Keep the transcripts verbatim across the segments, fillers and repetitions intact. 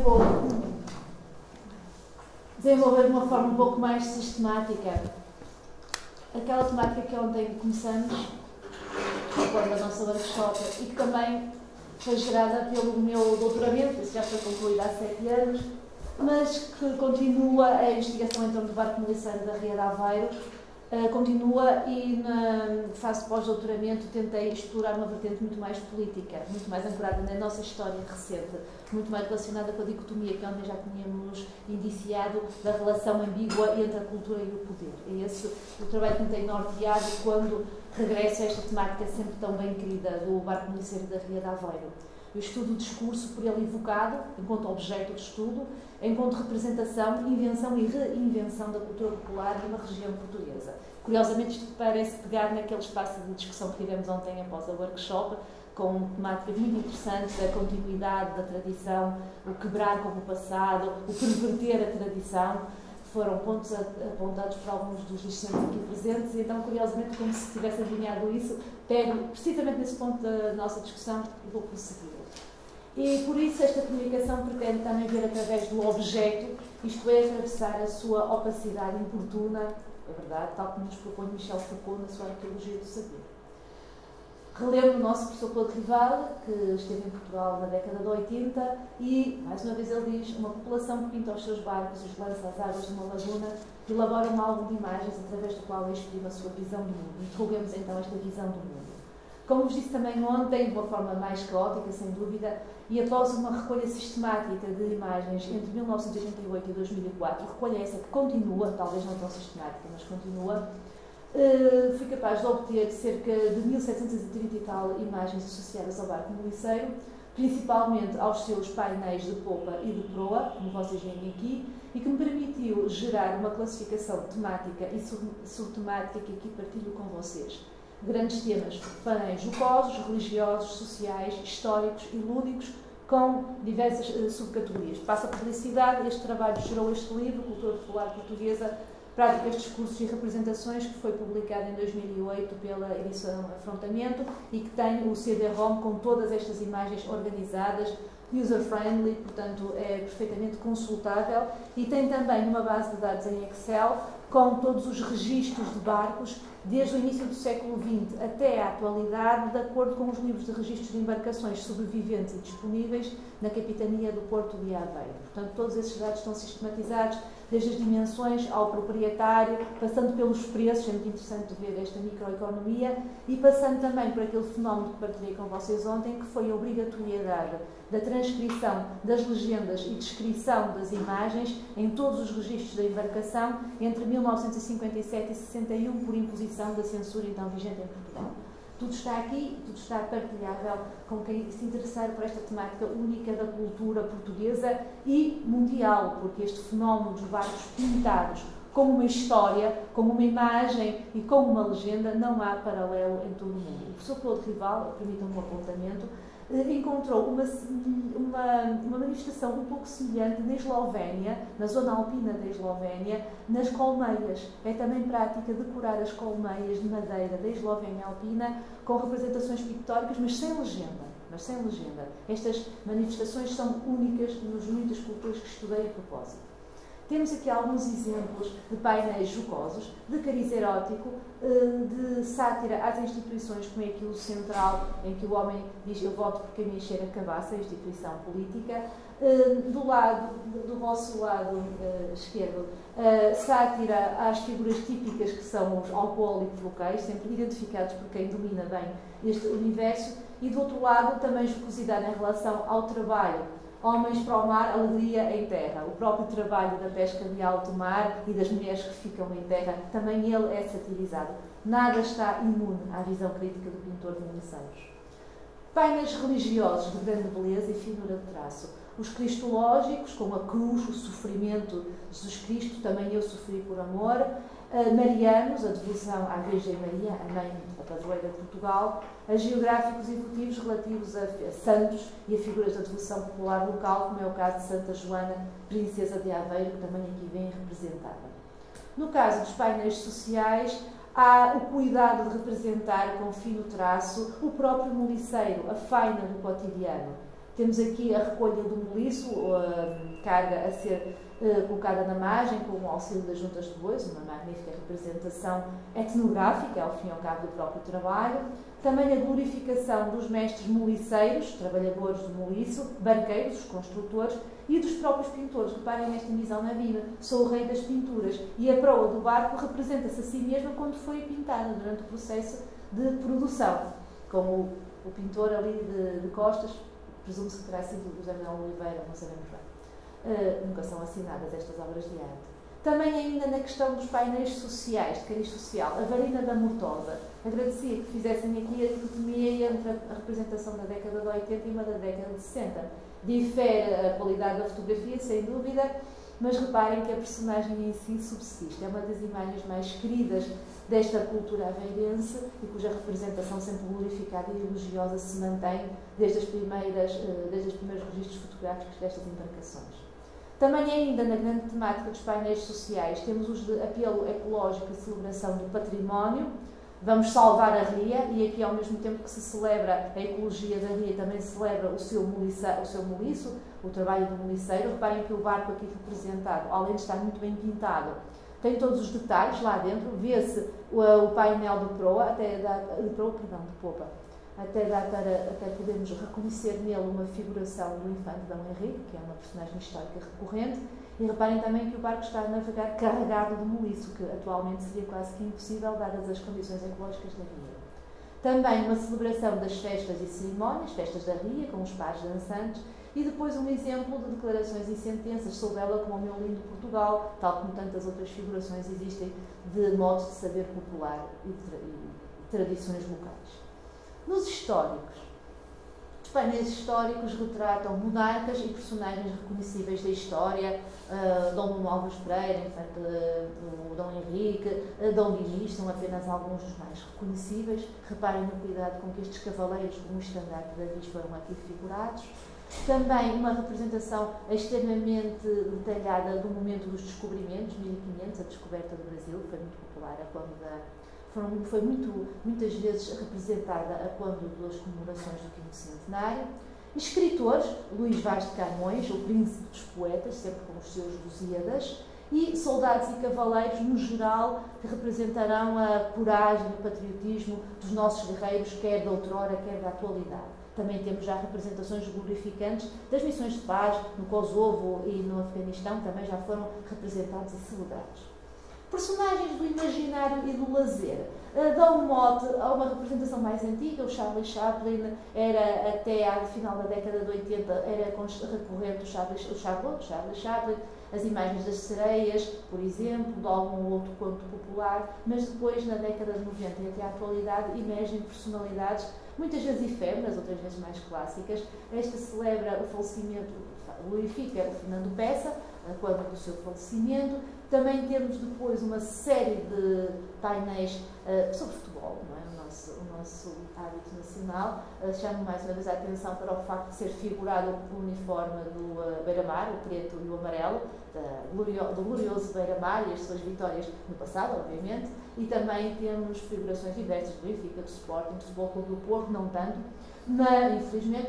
vou desenvolver de uma forma um pouco mais sistemática aquela temática que ontem começamos, quando a nossa workshop, e que também foi gerada pelo meu doutoramento, isso já foi concluído há sete anos, mas que continua a investigação em torno do barco miliceiro da Ria de Aveiro. Uh, continua e na fase de pós-doutoramento tentei explorar uma vertente muito mais política, muito mais ancorada na nossa história recente, muito mais relacionada com a dicotomia que ontem já tínhamos indiciado da relação ambígua entre a cultura e o poder. É esse o trabalho que me tem norteado quando regresso a esta temática sempre tão bem querida do barco miliceiro da Ria de Aveiro. Eu estudo o discurso por ele evocado, enquanto objeto de estudo, enquanto representação, invenção e reinvenção da cultura popular de uma região portuguesa. Curiosamente, isto parece pegar naquele espaço de discussão que tivemos ontem após a workshop, com temáticas muito interessantes da continuidade da tradição, o quebrar com o passado, o perverter a tradição. Foram pontos apontados por alguns dos discentes aqui presentes, e então, curiosamente, como se tivesse adivinhado isso, pego precisamente nesse ponto da nossa discussão e vou prosseguir. E por isso esta comunicação pretende também ver através do objeto, isto é, atravessar a sua opacidade importuna, é verdade, tal como nos propõe Michel Foucault na sua Arqueologia do Saber. Relembro o nosso professor Claude Rival, que esteve em Portugal na década de oitenta, e, mais uma vez ele diz, uma população que pinta os seus barcos e os lança às águas de uma laguna, elabora um álbum de imagens através do qual exprime a sua visão do mundo. Interroguemos então esta visão do mundo. Como vos disse também ontem, de uma forma mais caótica, sem dúvida, e após uma recolha sistemática de imagens entre mil novecentos e oitenta e oito e dois mil e quatro, recolha essa que continua, talvez não tão sistemática, mas continua, uh, fui capaz de obter cerca de mil setecentas e trinta e tal imagens associadas ao barco miliceiro, principalmente aos seus painéis de popa e de proa, como vocês veem aqui, e que me permitiu gerar uma classificação temática e subtemática que aqui partilho com vocês. Grandes temas, painéis jocosos, religiosos, sociais, históricos e lúdicos, com diversas uh, subcategorias. Passa a publicidade, este trabalho gerou este livro, Cultura Popular Portuguesa, Práticas, Discursos e Representações, que foi publicado em dois mil e oito pela edição Afrontamento e que tem o C D ROM com todas estas imagens organizadas, user-friendly, portanto é perfeitamente consultável, e tem também uma base de dados em Excel com todos os registros de barcos desde o início do século vinte até à atualidade, de acordo com os livros de registros de embarcações sobreviventes e disponíveis na Capitania do Porto de Aveiro. Portanto, todos esses dados estão sistematizados, desde as dimensões ao proprietário, passando pelos preços, é muito interessante ver esta microeconomia, e passando também por aquele fenómeno que partilhei com vocês ontem, que foi a obrigatoriedade da transcrição das legendas e descrição das imagens em todos os registros da embarcação entre mil novecentos e cinquenta e sete e sessenta e um, por imposição da censura então vigente em Portugal. Tudo está aqui, tudo está partilhável com quem se interessar por esta temática única da cultura portuguesa e mundial, porque este fenómeno dos barcos pintados como uma história, como uma imagem e como uma legenda, não há paralelo em todo o mundo. O professor Claude Rival, permitam-me um apontamento, encontrou uma, uma, uma manifestação um pouco semelhante na Eslovénia, na zona alpina da Eslovénia, nas colmeias. É também prática decorar as colmeias de madeira da Eslovénia alpina com representações pictóricas, mas sem legenda. Mas sem legenda. Estas manifestações são únicas nas muitas culturas que estudei a propósito. Temos aqui alguns exemplos de painéis jocosos, de cariz erótico, de sátira às instituições, como é aqui o central, em que o homem diz eu voto porque a minha encher a cabaça, a instituição política. Do lado, do vosso lado esquerdo, sátira às figuras típicas que são os alcoólicos locais, sempre identificados por quem domina bem este universo. E do outro lado, também jocosidade em relação ao trabalho. Homens para o mar, alegria em terra. O próprio trabalho da pesca de alto mar e das mulheres que ficam em terra, também ele é satirizado. Nada está imune à visão crítica do pintor de miliceiros. Painéis religiosos de grande beleza e finura de traço. Os cristológicos, com a cruz, o sofrimento de Jesus Cristo, também eu sofri por amor. Uh, marianos, a devoção à Virgem Maria, a mãe da padroeira de Portugal. A geográficos e votivos relativos a, a santos e a figuras da devoção popular local, como é o caso de Santa Joana, princesa de Aveiro, que também aqui vem representada. No caso dos painéis sociais, há o cuidado de representar com fino traço o próprio moliceiro, a faina do cotidiano. Temos aqui a recolha do moliço, a carga a ser uh, colocada na margem com o auxílio das juntas de bois, uma magnífica representação etnográfica, ao fim e ao cabo do próprio trabalho. Também a glorificação dos mestres moliceiros, trabalhadores do moliço, barqueiros, os construtores, e dos próprios pintores. Reparem nesta visão na Bíblia: sou o rei das pinturas. E a proa do barco representa-se a si mesma quando foi pintada, durante o processo de produção. Com o, o pintor ali de, de costas, presume-se que terá sido o José Manuel Oliveira, não sabemos bem. Uh, nunca são assinadas estas obras de arte. Também ainda na questão dos painéis sociais, de cariz social, a Varina da Mortosa. Agradecia que fizessem aqui a dicotomia entre a representação da década de oitenta e uma da década de sessenta. Difere a qualidade da fotografia, sem dúvida, mas reparem que a personagem em si subsiste. É uma das imagens mais queridas desta cultura aveirense e cuja representação sempre glorificada e elogiosa se mantém desde, as primeiras, desde os primeiros registros fotográficos destas embarcações. Também ainda na grande temática dos painéis sociais temos os de apelo ecológico e celebração do património. Vamos salvar a ria, e aqui ao mesmo tempo que se celebra a ecologia da ria, também se celebra o seu, moliça, o seu moliço, o trabalho do moliceiro. Reparem que o barco aqui representado, além de estar muito bem pintado, tem todos os detalhes lá dentro. Vê-se o, o painel de proa, até da, de proa, perdão, de popa, até, dá para, até podemos reconhecer nele uma figuração do infante Dom Henrique, que é uma personagem histórica recorrente. E reparem também que o barco está a navegar carregado de moliço, que atualmente seria quase que impossível, dadas as condições ecológicas da ria. Também uma celebração das festas e cerimónias, festas da ria, com os pares dançantes, e depois um exemplo de declarações e sentenças sobre ela como o meu lindo Portugal, tal como tantas outras figurações existem de modos de saber popular e, tra e tradições locais. Nos históricos, os painéis históricos retratam monarcas e personagens reconhecíveis da história, uh, Dom Nuno Alves Pereira, infante do Dom Henrique, uh, Dom Dinis, são apenas alguns dos mais reconhecíveis. Reparem no cuidado com que estes cavaleiros, como o estandarte da Viz, foram aqui figurados. Também uma representação extremamente detalhada do momento dos descobrimentos, mil e quinhentos, a descoberta do Brasil, foi muito popular a quando da... Foram, foi muito, muitas vezes representada a quando das comemorações do quinto centenário. Escritores, Luís Vaz de Camões, o príncipe dos poetas, sempre com os seus Lusíadas, e soldados e cavaleiros, no geral, que representarão a coragem e o patriotismo dos nossos guerreiros, quer da outrora, quer da atualidade. Também temos já representações glorificantes das missões de paz no Kosovo e no Afeganistão, também já foram representados e celebrados. Personagens do imaginário e do lazer uh, dão um mote a uma representação mais antiga. O Charlie Chaplin era, até ao final da década de oitenta, era recorrente o Charlie, o Chaplin, o Charlie Chaplin, as imagens das sereias, por exemplo, de algum outro conto popular, mas depois, na década de noventa e até à atualidade, emergem personalidades, muitas vezes efêmeras, outras vezes mais clássicas. Esta celebra o falecimento, glorifica o Fernando Peça, quando do seu falecimento. Também temos depois uma série de painéis uh, sobre futebol, não é? o, nosso, o nosso hábito nacional. Uh, chamo mais uma vez a atenção para o facto de ser figurado o uniforme do uh, Beira-Mar, o preto e o amarelo, da, do glorioso Beira-Mar e as suas vitórias no passado, obviamente. E também temos figurações diversas do Benfica, do Sporting, do Futebol Clube do Porto, não tanto, mas, infelizmente,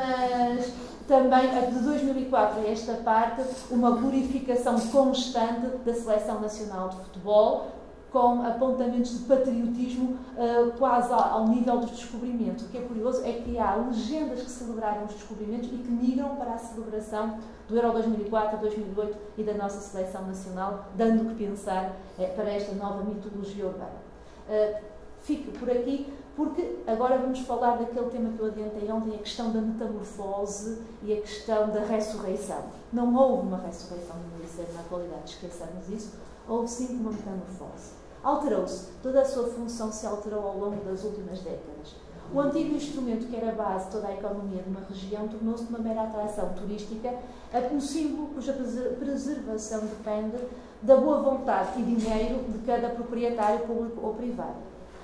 mas também de dois mil e quatro a esta parte, uma glorificação constante da Seleção Nacional de Futebol, com apontamentos de patriotismo uh, quase ao nível dos descobrimentos. O que é curioso é que há legendas que celebraram os descobrimentos e que migram para a celebração do Euro dois mil e quatro, dois mil e oito e da nossa Seleção Nacional, dando o que pensar eh, para esta nova mitologia urbana. Uh, fico por aqui, porque agora vamos falar daquele tema que eu adiantei ontem, a questão da metamorfose e a questão da ressurreição. Não houve uma ressurreição do Moliceiro na atualidade, esqueçamos isso, houve sim uma metamorfose. Alterou-se, toda a sua função se alterou ao longo das últimas décadas. O antigo instrumento que era a base de toda a economia de uma região tornou-se uma mera atração turística, um símbolo cuja preservação depende da boa vontade e dinheiro de cada proprietário público ou privado.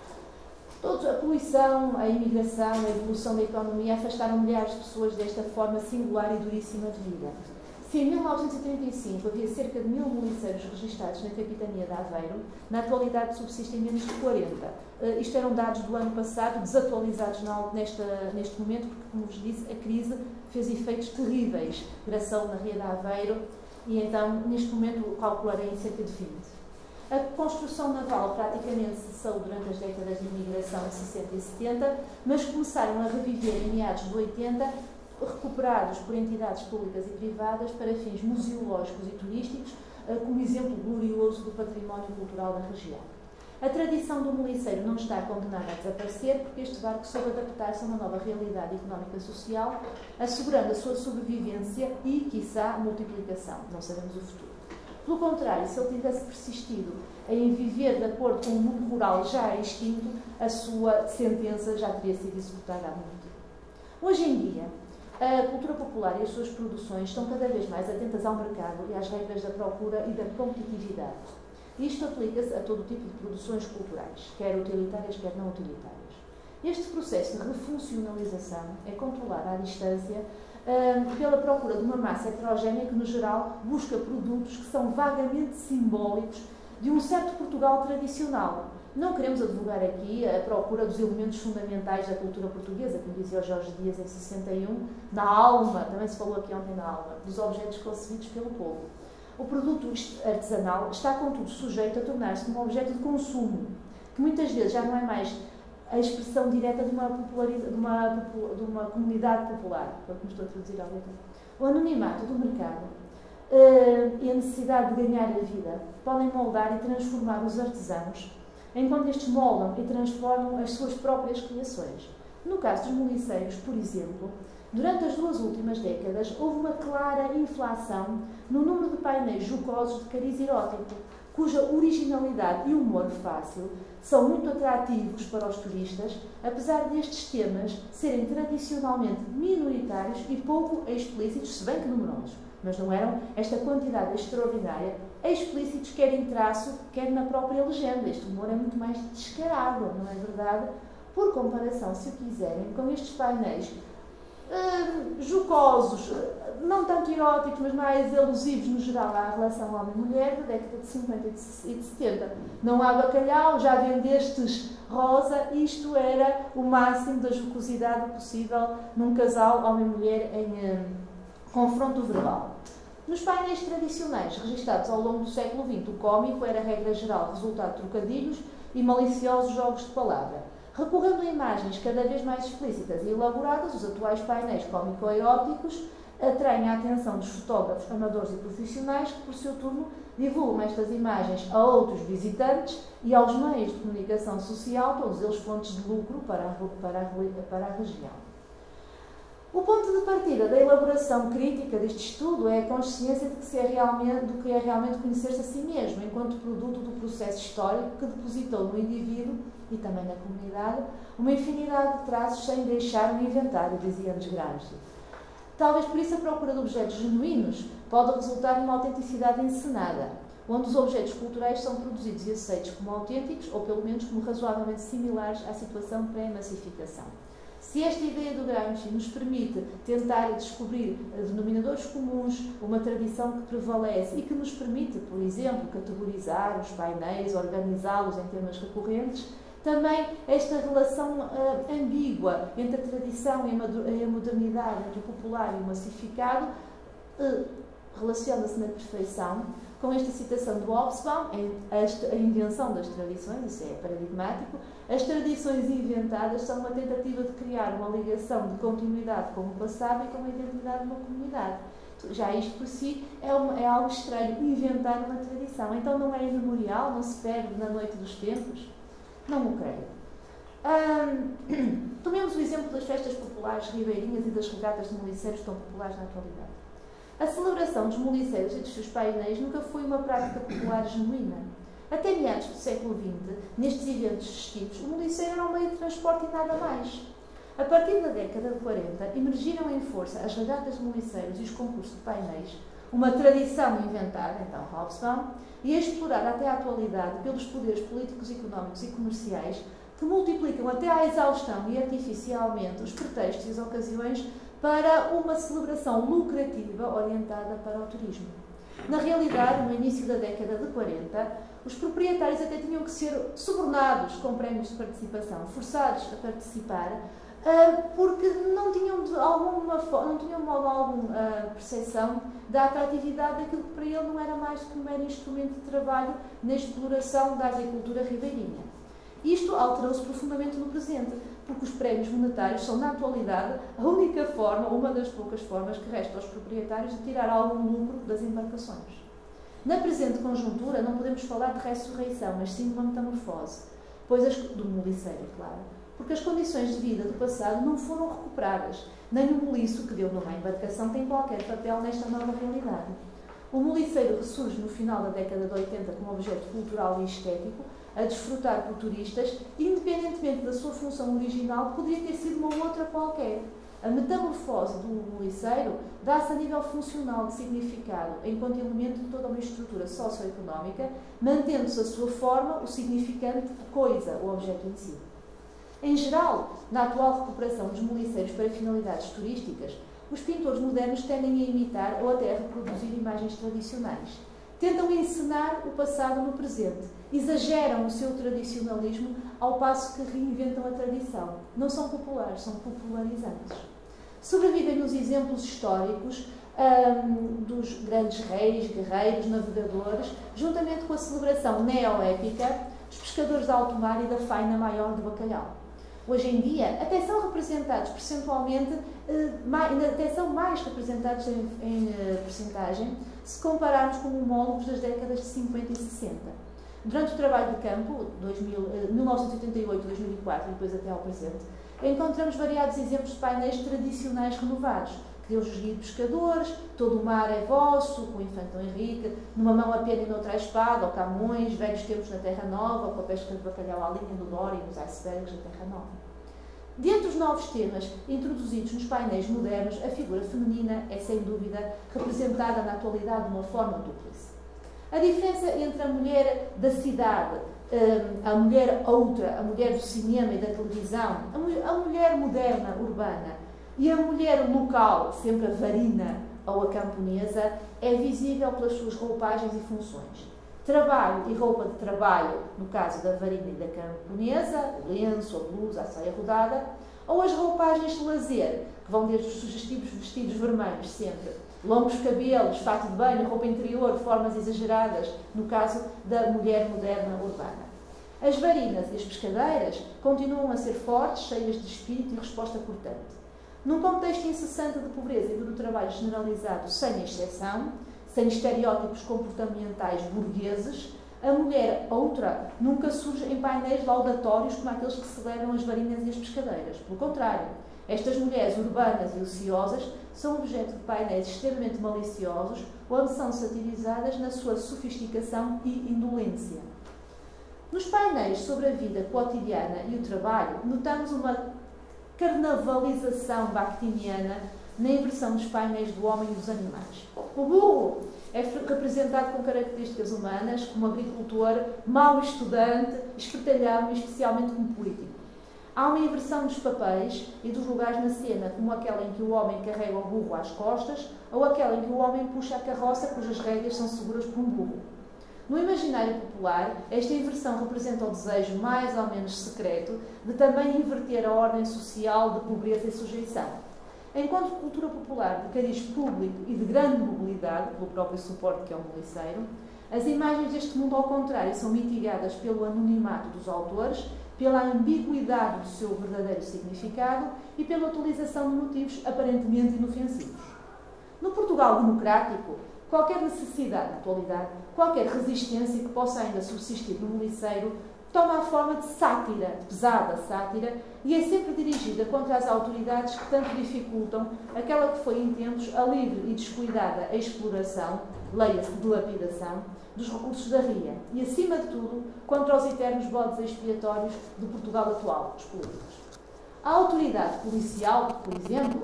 Todos, a poluição, a imigração, a evolução da economia afastaram milhares de pessoas desta forma singular e duríssima de vida. Se em mil novecentos e trinta e cinco havia cerca de mil moliceiros registados na capitania de Aveiro, na atualidade subsistem menos de quarenta. Uh, isto eram dados do ano passado, desatualizados na, nesta, neste momento, porque, como vos disse, a crise fez efeitos terríveis. Gração na Ria de Aveiro, e então, neste momento, calcularei em cerca de vinte. A construção naval praticamente cessou durante as décadas de imigração de sessenta e setenta, mas começaram a reviver em meados de oitenta, recuperados por entidades públicas e privadas para fins museológicos e turísticos, como exemplo glorioso do património cultural da região. A tradição do moliceiro não está condenada a desaparecer, porque este barco soube adaptar-se a uma nova realidade económica e social, assegurando a sua sobrevivência e, quiçá, multiplicação. Não sabemos o futuro. Pelo contrário, se ele tivesse persistido em viver de acordo com o mundo rural já extinto, a sua sentença já teria sido executada há muito tempo. Hoje em dia, a cultura popular e as suas produções estão cada vez mais atentas ao mercado e às regras da procura e da competitividade. Isto aplica-se a todo tipo de produções culturais, quer utilitárias, quer não utilitárias. Este processo de refuncionalização é controlado à distância uh, pela procura de uma massa heterogénea que, no geral, busca produtos que são vagamente simbólicos de um certo Portugal tradicional. Não queremos advogar aqui a procura dos elementos fundamentais da cultura portuguesa, como dizia o Jorge Dias em sessenta e um, na alma, também se falou aqui ontem na alma, dos objetos concebidos pelo povo. O produto artesanal está, contudo, sujeito a tornar-se um objeto de consumo, que muitas vezes já não é mais a expressão direta de uma, de uma, de uma comunidade popular, como estou a traduzir ao letra. O anonimato do mercado uh, e a necessidade de ganhar a vida podem moldar e transformar os artesãos, enquanto estes moldam e transformam as suas próprias criações. No caso dos moliceiros, por exemplo, durante as duas últimas décadas houve uma clara inflação no número de painéis jocosos de cariz erótico, cuja originalidade e humor fácil são muito atrativos para os turistas, apesar destes temas serem tradicionalmente minoritários e pouco explícitos, se bem que numerosos, mas não eram esta quantidade extraordinária, explícitos quer em traço, quer na própria legenda. Este humor é muito mais descarado, não é verdade? Por comparação, se o quiserem, com estes painéis uh, jocosos, não tanto eróticos, mas mais elusivos no geral à relação homem-mulher, da década de cinquenta e de setenta. Não há bacalhau, já vendestes rosa, isto era o máximo da jocosidade possível num casal homem-mulher em uh, confronto verbal. Nos painéis tradicionais registados ao longo do século vinte, o cómico era, regra geral, resultado de trocadilhos e maliciosos jogos de palavra. Recorrendo a imagens cada vez mais explícitas e elaboradas, os atuais painéis cómico-eróticos atraem a atenção dos fotógrafos amadores e profissionais que, por seu turno, divulgam estas imagens a outros visitantes e aos meios de comunicação social, todos eles fontes de lucro para a, para a, para a região. O ponto de partida da elaboração crítica deste estudo é a consciência de que, se é realmente, do que é realmente conhecer-se a si mesmo, enquanto produto do processo histórico que depositou no indivíduo e também na comunidade uma infinidade de traços sem deixar um inventário, dizia-nos Gramsci. Talvez por isso a procura de objetos genuínos pode resultar numa autenticidade encenada, onde os objetos culturais são produzidos e aceitos como autênticos ou pelo menos como razoavelmente similares à situação pré-massificação. Se esta ideia do Gramsci nos permite tentar descobrir denominadores comuns, uma tradição que prevalece e que nos permite, por exemplo, categorizar os painéis, organizá-los em temas recorrentes, também esta relação uh, ambígua entre a tradição e a modernidade, entre o popular e o massificado, uh, relaciona-se na perfeição com esta citação do Hobsbawm, a invenção das tradições, isso é paradigmático. As tradições inventadas são uma tentativa de criar uma ligação de continuidade com o passado e com a identidade de uma comunidade. Já isto por si é, uma, é algo estranho, inventar uma tradição. Então não é imemorial, não se perde na noite dos tempos? Não o creio. Hum, tomemos o exemplo das festas populares ribeirinhas e das regatas de moliceiros tão populares na atualidade. A celebração dos moliceiros e dos seus painéis nunca foi uma prática popular genuína. Até meados do século vinte, nestes eventos festivos, o moliceiro era um meio de transporte e nada mais. A partir da década de quarenta, emergiram em força as regatas de moliceiros e os concursos de painéis, uma tradição inventada, então Hobsbawm, e explorada até à atualidade pelos poderes políticos, económicos e comerciais, que multiplicam até à exaustão e artificialmente os pretextos e as ocasiões para uma celebração lucrativa orientada para o turismo. Na realidade, no início da década de quarenta, os proprietários até tinham que ser subornados com prémios de participação, forçados a participar, porque não tinham de alguma forma, não tinham de modo algum a percepção da atratividade daquilo que para ele não era mais do que um mero instrumento de trabalho na exploração da agricultura ribeirinha. Isto alterou-se profundamente no presente, porque os prémios monetários são, na atualidade, a única forma, ou uma das poucas formas que resta aos proprietários de tirar algum lucro das embarcações. Na presente conjuntura, não podemos falar de ressurreição, mas sim de uma metamorfose, pois as, do moliceiro, claro, porque as condições de vida do passado não foram recuperadas, nem o moliço que deu numa embarcação tem qualquer papel nesta nova realidade. O moliceiro ressurge no final da década de oitenta como objeto cultural e estético, a desfrutar por turistas, independentemente da sua função original, poderia ter sido uma outra qualquer. A metamorfose do moliceiro dá-se a nível funcional de significado, enquanto elemento de toda uma estrutura socioeconómica, mantendo-se a sua forma, o significante, a coisa, o objeto em si. Em geral, na atual recuperação dos moliceiros para finalidades turísticas, os pintores modernos tendem a imitar ou até a reproduzir imagens tradicionais. Tentam encenar o passado no presente, exageram o seu tradicionalismo ao passo que reinventam a tradição. Não são populares, são popularizantes. Sobrevivem nos exemplos históricos hum, dos grandes reis, guerreiros, navegadores, juntamente com a celebração neoépica dos pescadores de alto mar e da faina maior de bacalhau. Hoje em dia, até são representados percentualmente, mais, até são mais representados em, em percentagem, se compararmos com homólogos das décadas de cinquenta e sessenta. Durante o trabalho de campo, mil novecentos e oitenta e oito a dois mil e quatro, e depois até ao presente, encontramos variados exemplos de painéis tradicionais renovados, que Deus os guia de pescadores, todo o mar é vosso, com o infante Dom Henrique, numa mão a pena e noutra a espada, ou Camões, velhos tempos na Terra Nova, com a pesca de bacalhau à linha do Dória e nos icebergs da Terra Nova. Dentre os novos temas introduzidos nos painéis modernos, a figura feminina é, sem dúvida, representada na atualidade de uma forma dúplice. A diferença entre a mulher da cidade, a mulher outra, a mulher do cinema e da televisão, a mulher moderna, urbana, e a mulher local, sempre a varina ou a camponesa, é visível pelas suas roupagens e funções. Trabalho e roupa de trabalho, no caso da varina e da camponesa, o lenço, a blusa, a saia rodada, ou as roupagens de lazer, que vão desde os sugestivos vestidos vermelhos, sempre, longos cabelos, fato de banho, roupa interior, formas exageradas, no caso da mulher moderna urbana. As varinas e as pescadeiras continuam a ser fortes, cheias de espírito e resposta cortante. Num contexto incessante de pobreza e do trabalho generalizado sem exceção, sem estereótipos comportamentais burgueses, a mulher outra nunca surge em painéis laudatórios como aqueles que celebram as varinas e as pescadeiras. Pelo contrário, estas mulheres urbanas e ociosas são objeto de painéis extremamente maliciosos, onde são satirizadas na sua sofisticação e indolência. Nos painéis sobre a vida cotidiana e o trabalho, notamos uma carnavalização bakhtiniana na inversão dos painéis do homem e dos animais. O burro é representado com características humanas, como agricultor, mau estudante, espertalhão e especialmente como político. Há uma inversão dos papéis e dos lugares na cena, como aquela em que o homem carrega o burro às costas ou aquela em que o homem puxa a carroça cujas rédeas são seguras por um burro. No imaginário popular, esta inversão representa o desejo mais ou menos secreto de também inverter a ordem social de pobreza e sujeição. Enquanto cultura popular de cariz público e de grande mobilidade, pelo próprio suporte que é o moliceiro, as imagens deste mundo, ao contrário, são mitigadas pelo anonimato dos autores, pela ambiguidade do seu verdadeiro significado e pela utilização de motivos aparentemente inofensivos. No Portugal democrático, qualquer necessidade, na atualidade, qualquer resistência que possa ainda subsistir no moliceiro, toma a forma de sátira, de pesada sátira, e é sempre dirigida contra as autoridades que tanto dificultam aquela que foi em tempos a livre e descuidada exploração, leia-se de lapidação, dos recursos da ria, e acima de tudo, contra os eternos bodes expiatórios do Portugal atual, os políticos. A autoridade policial, por exemplo,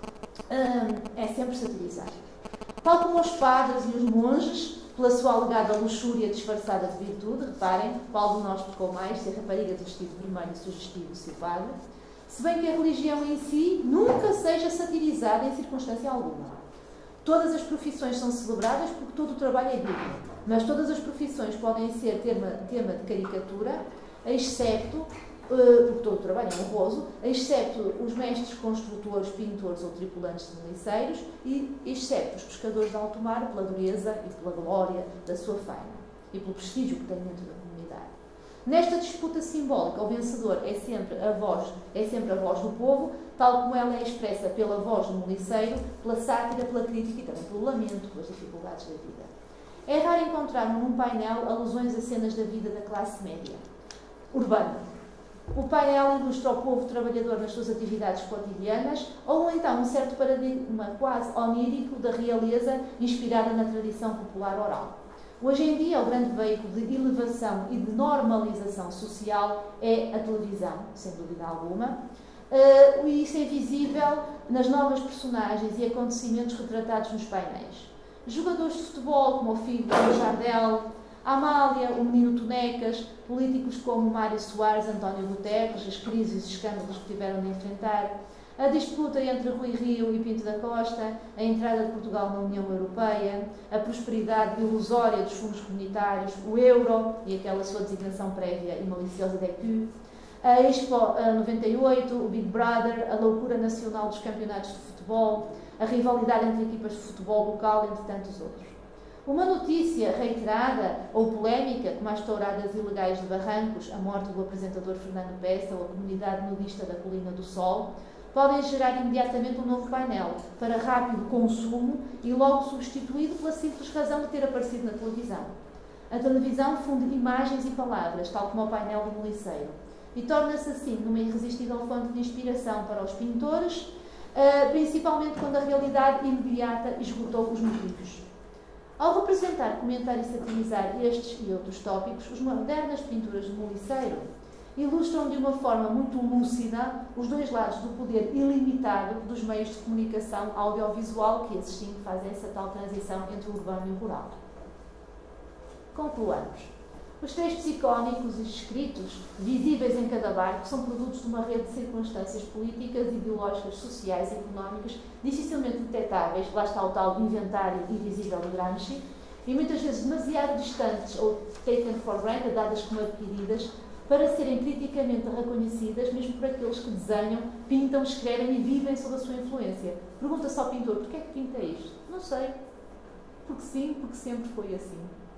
é sempre satirizada. Tal como os padres e os monges, pela sua alegada luxúria disfarçada de virtude, reparem, qual de nós tocou mais, se a rapariga de vestido vermelho sugestivo, se o padre, se bem que a religião em si nunca seja satirizada em circunstância alguma. Todas as profissões são celebradas porque todo o trabalho é digno, mas todas as profissões podem ser tema, tema de caricatura, excepto, porque todo o trabalho é honroso, excepto os mestres construtores, pintores ou tripulantes de miliceiros e excepto os pescadores de alto mar pela dureza e pela glória da sua faina e pelo prestígio que têm dentro da comunidade. Nesta disputa simbólica, o vencedor é sempre a voz, é sempre a voz do povo, tal como ela é expressa pela voz do miliceiro, pela sátira, pela crítica e também pelo lamento pelas dificuldades da vida. É raro encontrar num painel alusões a cenas da vida da classe média urbana. O painel ilustra o povo trabalhador nas suas atividades cotidianas ou então um certo paradigma quase onírico da realeza inspirada na tradição popular oral. Hoje em dia, o grande veículo de elevação e de normalização social é a televisão, sem dúvida alguma. Uh, e isso é visível nas novas personagens e acontecimentos retratados nos painéis. Jogadores de futebol como o filho do Jardel, a Amália, o menino Tonecas, políticos como Mário Soares, António Guterres, as crises e escândalos que tiveram de enfrentar, a disputa entre Rui Rio e Pinto da Costa, a entrada de Portugal na União Europeia, a prosperidade ilusória dos fundos comunitários, o euro e aquela sua designação prévia e maliciosa de E Q, a Expo noventa e oito, o Big Brother, a loucura nacional dos campeonatos de futebol, a rivalidade entre equipas de futebol local, entre tantos outros. Uma notícia reiterada ou polémica, como as touradas ilegais de Barrancos, a morte do apresentador Fernando Peça ou a comunidade nudista da Colina do Sol, podem gerar imediatamente um novo painel para rápido consumo e logo substituído pela simples razão de ter aparecido na televisão. A televisão funde imagens e palavras, tal como o painel do miliceiro, e torna-se assim numa irresistível fonte de inspiração para os pintores, principalmente quando a realidade imediata esgotou os motivos. Ao representar, comentar e satirizar estes e outros tópicos, os modernas pinturas do miliceiro ilustram de uma forma muito lúcida os dois lados do poder ilimitado dos meios de comunicação audiovisual que existem que fazem essa tal transição entre o urbano e o rural. Concluamos. Os textos icónicos e escritos, visíveis em cada barco, são produtos de uma rede de circunstâncias políticas, ideológicas, sociais e económicas dificilmente detectáveis, lá está o tal inventário invisível de Gramsci, e muitas vezes demasiado distantes ou taken for granted, dadas como adquiridas, para serem criticamente reconhecidas, mesmo por aqueles que desenham, pintam, escrevem e vivem sob a sua influência. Pergunta-se ao pintor, porquê é que pinta isto? Não sei. Porque sim, porque sempre foi assim.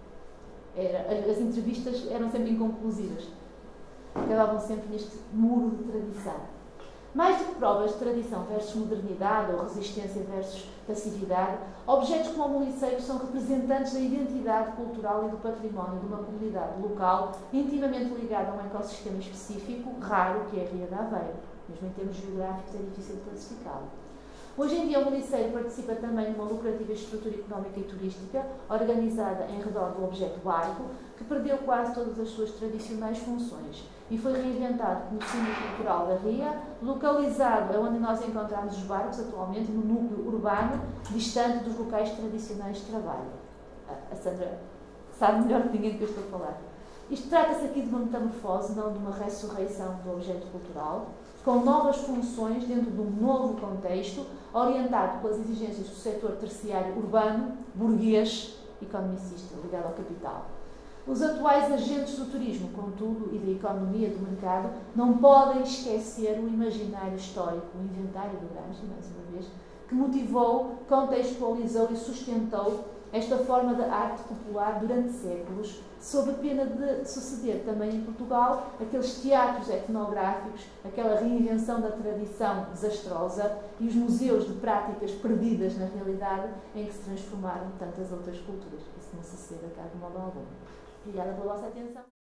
Era, as entrevistas eram sempre inconclusivas. Acabavam sempre neste muro de tradição. Mais do que provas de tradição versus modernidade ou resistência versus passividade, objetos como o miliceiro são representantes da identidade cultural e do património de uma comunidade local intimamente ligada a um ecossistema específico, raro, que é a Ria de Aveiro. Mesmo em termos geográficos é difícil de classificá-lo. Hoje em dia o miliceiro participa também numa lucrativa estrutura económica e turística, organizada em redor do objeto barco, que perdeu quase todas as suas tradicionais funções e foi reinventado como símbolo cultural da Ria, localizado onde nós encontramos os barcos atualmente, no núcleo urbano, distante dos locais tradicionais de trabalho. A Sandra sabe melhor que ninguém do que eu estou a falar. Isto trata-se aqui de uma metamorfose, não de uma ressurreição do objeto cultural, com novas funções dentro de um novo contexto, orientado pelas exigências do setor terciário urbano, burguês, economicista, ligado ao capital. Os atuais agentes do turismo, contudo, e da economia do mercado, não podem esquecer o imaginário histórico, o inventário do Gramsci, mais uma vez, que motivou, contextualizou e sustentou esta forma de arte popular durante séculos, sob a pena de suceder também em Portugal aqueles teatros etnográficos, aquela reinvenção da tradição desastrosa e os museus de práticas perdidas na realidade em que se transformaram tantas outras culturas. Isso não sucede a cá de modo algum. Obrigada pela vossa atenção.